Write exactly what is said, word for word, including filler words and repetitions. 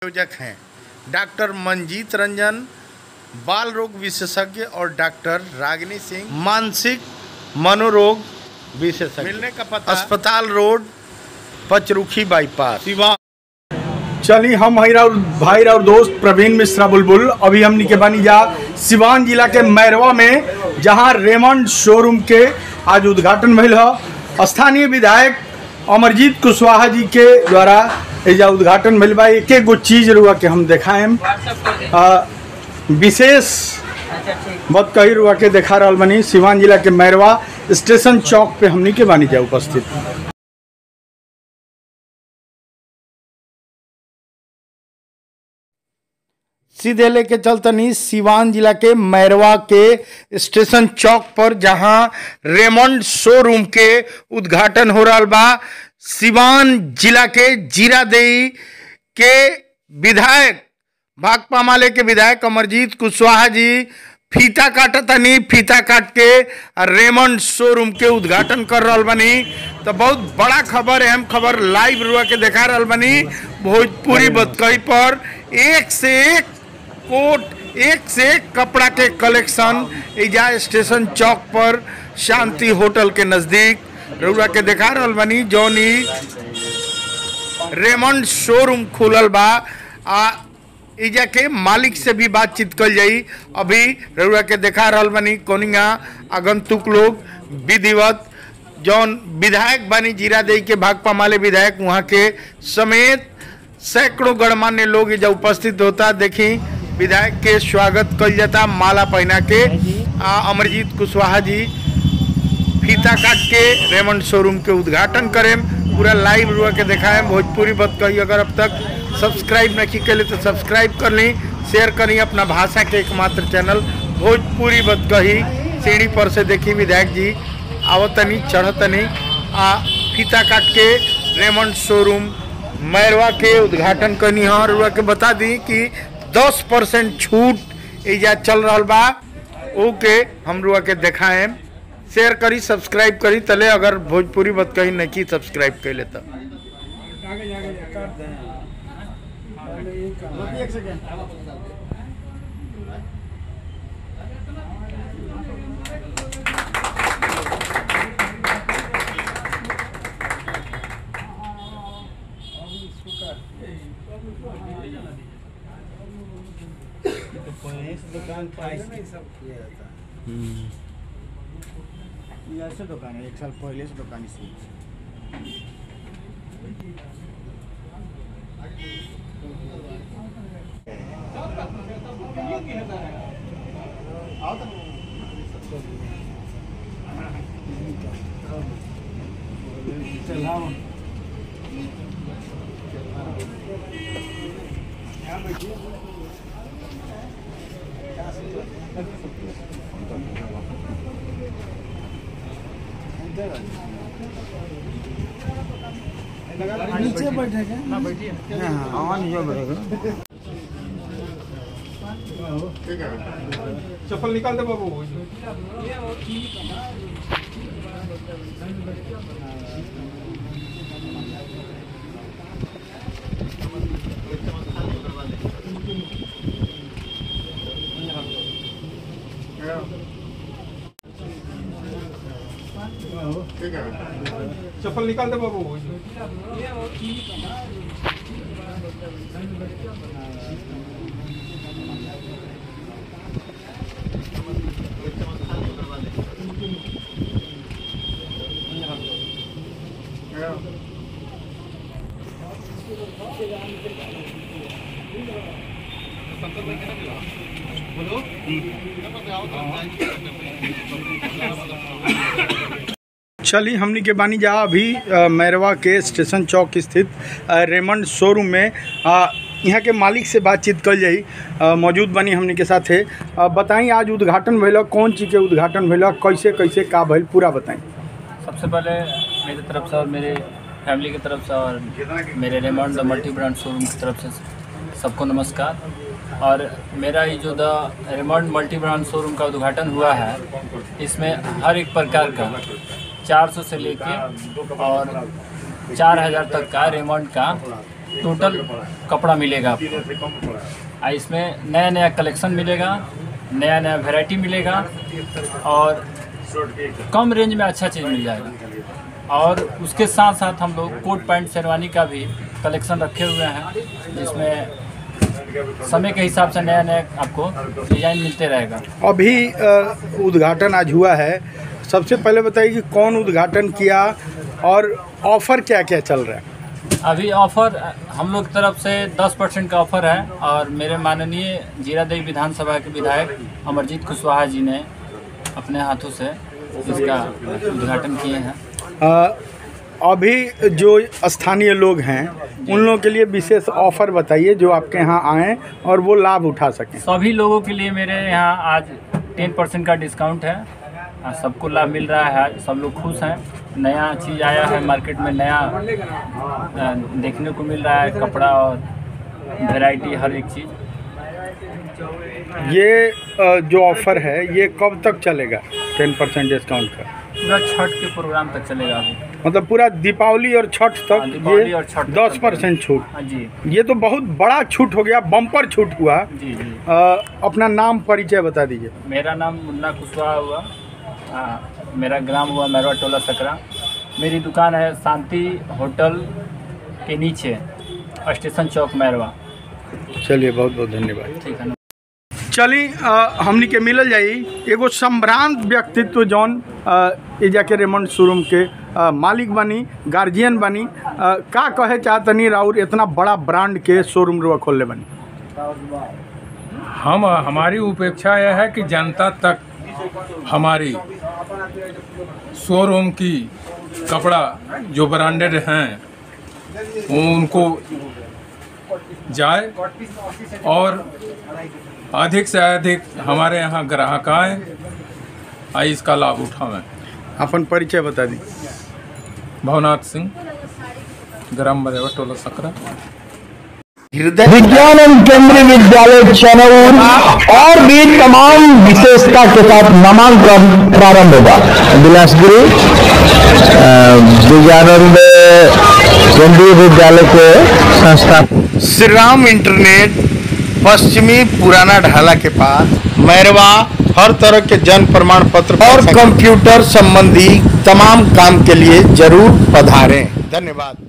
संयोजक हैं डॉक्टर मंजीत रंजन, बाल रोग विशेषज्ञ, और डॉक्टर रागिनी सिंह, मानसिक मनोरोग विशेषज्ञ। मिलने का पता अस्पताल रोड, पचरुखी बाईपास, सिवान। चलिए हम भाई और दोस्त प्रवीण मिश्रा बुलबुल अभी हम निके बानी जा सिवान जिला के मैरवा में, जहां रेमंड शोरूम के आज उद्घाटन भइल है। स्थानीय विधायक अमरजीत कुशवाहा जी के द्वारा एजा उद्घाटन भइल बा। एक एक गो चीज रुआ के हम देखाएम, विशेष बात कही रुआ के देखा रहा बनी। सिवान जिला के मैरवा स्टेशन चौक पे हमनी के बानी जा उपस्थित। सीधे लेके चलतनी सिवान जिला के मैरवा के स्टेशन चौक पर, जहां रेमंड शोरूम के उद्घाटन हो रहा बा। सिवान जिला के जीरादेई के विधायक, भाकपा माले के विधायक अमरजीत कुशवाहा जी फीता काटतनी, फीता काट के रेमंड शोरूम के उद्घाटन कर रहा बनी। तो बहुत बड़ा खबर, अहम खबर लाइव रुआ के देखा रहा बनी। भोजपुरी बतकही पर एक से एक कोट, एक से एक कपड़ा के कलेक्शन एजा स्टेशन चौक पर शांति होटल के नजदीक रुआ के देखा रहा बनी। जौनी रेमंड शोरूम खुलल बा, आ एजा के मालिक से भी बातचीत कल जाई। अभी रुआ के देखा रहा बनी कोनिया आगंतुक लोग विधिवत जौन विधायक बनी जीरादेई के, भाकपा माले विधायक वहाँ के समेत सैकड़ों गणमान्य लोग एजा उपस्थित होता। देखी विधायक के स्वागत कल जाता माला पहना के। आ, अमरजीत कुशवाहा जी फीता काट के रेमंड शोरूम के उद्घाटन करें। पूरा लाइव रुआ के दिखाएं। भोजपुरी बात कही अगर अब तक सब्सक्राइब नहीं कर ले तो सब्सक्राइब कर ली, शेयर करी अपना भाषा के एकमात्र चैनल भोजपुरी बात कही। सीढ़ी पर से देखी विधायक जी आवतनी चढ़तनी, आ फीता काट के रेमंड शोरूम मैरवा के उद्घाटन करनी है। और रुआ के बता दी कि दस परसेंट छूट एजा चल रहा बा। ओके हम रुआ के देखाएं, शेयर करी, सब्सक्राइब करी तले। अगर भोजपुरी बात कही नहीं की सब्सक्राइब कर लेता। दुकान ऐसे दुकान है, एक साल पहले से दुकान इसी। चलाओ नीचे बैठेगा ना, बैठिए। हाँ नीचे बैठेगा। चप्पल निकाल दे बाबू। चप्पल निकाल दे बाबू। चलिए हमनी के बानी जा अभी मैरवा के स्टेशन चौक स्थित रेमंड शोरूम में। यहाँ के मालिक से बातचीत कर जाई। मौजूद बनी हमनी के साथ है। बताई आज उद्घाटन भैया, कौन चीज़ के उद्घाटन भैया, कैसे कैसे का भैल, पूरा बताएं। सबसे पहले मेरी तरफ से और मेरे फैमिली की तरफ से और मेरे रेमंड मल्टी ब्रांड शोरूम की तरफ से सबको नमस्कार। और मेरा ये जो the Raymond multi brand showroom का उद्घाटन हुआ है, इसमें हर एक प्रकार का चार सौ से लेके और चार हज़ार तक का रेमंड का टोटल कपड़ा मिलेगा आपको। आ, इसमें नया नया कलेक्शन मिलेगा, नया नया वैरायटी मिलेगा और कम रेंज में अच्छा चीज़ मिल जाएगा। और उसके साथ साथ हम लोग कोट पैंट शेरवानी का भी कलेक्शन रखे हुए हैं, जिसमें समय के हिसाब से नया नया आपको डिजाइन मिलते रहेगा। अभी अ, उद्घाटन आज हुआ है, सबसे पहले बताइए कि कौन उद्घाटन किया और ऑफर क्या क्या चल रहा है? अभी ऑफ़र हम लोग तरफ से दस परसेंट का ऑफ़र है और मेरे माननीय जीरादेई विधानसभा के विधायक अमरजीत कुशवाहा जी ने अपने हाथों से इसका उद्घाटन किए हैं। अ, अभी जो स्थानीय लोग हैं उन लोगों के लिए विशेष ऑफर बताइए जो आपके यहाँ आएँ और वो लाभ उठा सकें। सभी लोगों के लिए मेरे यहाँ आज टेन परसेंट का डिस्काउंट है, सबको लाभ मिल रहा है, सब लोग खुश हैं। नया चीज़ आया है मार्केट में, नया देखने को मिल रहा है, कपड़ा और वैरायटी हर एक चीज़। ये अ, जो ऑफ़र है ये कब तक चलेगा? टेन परसेंट डिस्काउंट का पूरा छठ के प्रोग्राम तक चलेगा अभी, मतलब पूरा दीपावली और छठ हाँ, तक दीपावली ये और छठ तक दस परसेंट छूट। हाँ जी ये तो बहुत बड़ा छूट हो गया, बम्पर छूट हुआ। जी जी। आ, अपना नाम परिचय बता दीजिए। मेरा नाम मुन्ना कुशवाहा हुआ, आ, मेरा ग्राम हुआ मैरवा टोला सकरा। मेरी दुकान है शांति होटल के नीचे, स्टेशन चौक मैरवा। चलिए बहुत बहुत धन्यवाद। ठीक है। चली हमनी के मिलल जाई एगो सम्भ्रांत व्यक्तित्व जौन एजा के रेमंड शोरूम के आ, मालिक बनी, गार्जियन बनी। आ, का कहे चाहतनी राउर इतना बड़ा ब्रांड के शोरूम रुआ खोलने बनी? हम हमारी उपेक्षा यह है कि जनता तक हमारी शोरूम की कपड़ा जो ब्रांडेड हैं उनको जाए और अधिक से अधिक हमारे यहाँ ग्राहक आए, आइए इसका लाभ उठावें। अपन परिचय बता दी। भवनाथ सिंह, ग्राम मैरवा टोला सकरा। विज्ञान एवं केंद्रीय विद्यालय चनौर और भी तमाम विशेषता के साथ नामांकन प्रारंभ होगा। बिलासपुरी विज्ञानंद केंद्रीय विद्यालय के संस्था श्री राम इंटरनेट, पश्चिमी पुराना ढाला के पास मैरवा, हर तरह के जन्म प्रमाण पत्र और कंप्यूटर संबंधी तमाम काम के लिए जरूर पधारें। धन्यवाद।